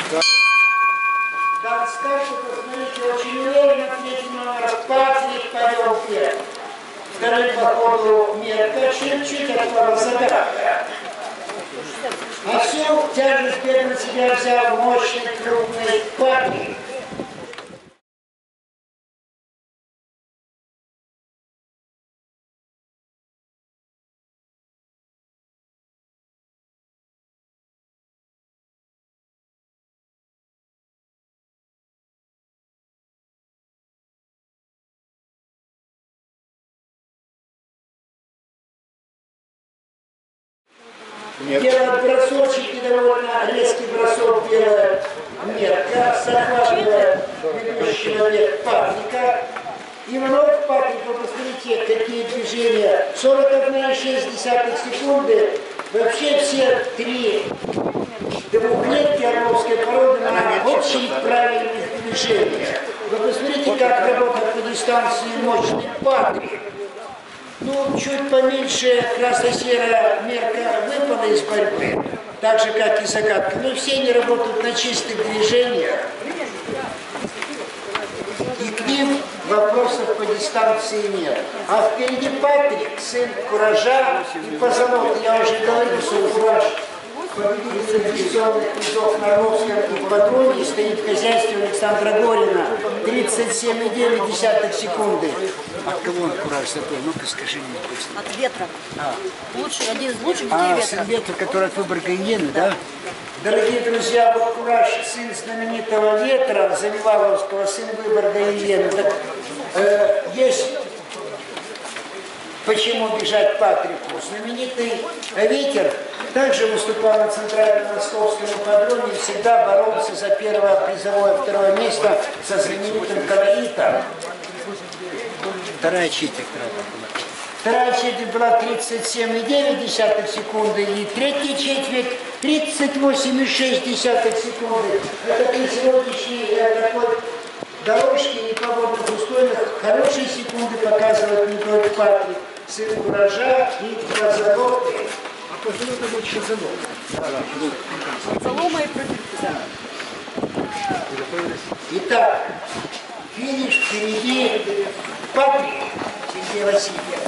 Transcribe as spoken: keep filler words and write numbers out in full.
Да, скажу, посмотрите, очень уверенно третий номер Патрик повел первым. Второй по ходу Мерка чуть-чуть отклала загадка. А всю тяжесть первый на себя взял мощный, крупный Патрик. Делает бросочек, и довольно резкий бросок делает Мерка, захватывает ведущего вверх Патрика. И вновь Патрик, вы посмотрите, какие движения. сорок одна и шесть десятых секунды. Вообще все три двухлетки орловской породы на очень правильных движениях. Вы посмотрите, как работает по дистанции мощный Патрик. Ну, чуть поменьше красно-серая Мерка выпала из борьбы, так же, как и загадка. Но все они работают на чистых движениях. И к ним вопросов по дистанции нет. А впереди Патрик, сын Куража и позолота. Я уже говорил, что Кураж победитель телевизионных призов на Орловском ипподроме, стоит в хозяйстве Александра Горина. тридцать семь и девять десятых секунды. От кого он Кураж такой? Ну-ка скажи мне. От Ветра. А. Лучший, один из лучших детей а, Ветра. Сын Ветра, который от Выборга Иены, да? Дорогие друзья, вот Кураж, сын знаменитого Ветра, Завиваловского, сын Выборга Иены. Так, э, есть почему бежать Патрику. Знаменитый Ветер также выступал на центральном московском ипподроме и всегда боролся за первое призовое второе место со знаменитым колоритом. Вторая четверть. Вторая четверть была тридцать семь и девять десятых секунды, и третья четверть тридцать восемь и шесть десятых секунды. Это при сегодняшней такой дорожке непогодных условиях хорошие секунды показывает не только Патрик, сын Куража и позолоты. А позолота будет еще залома. Залома и против. Итак, финиш впереди Патрик Сергей Васильевич.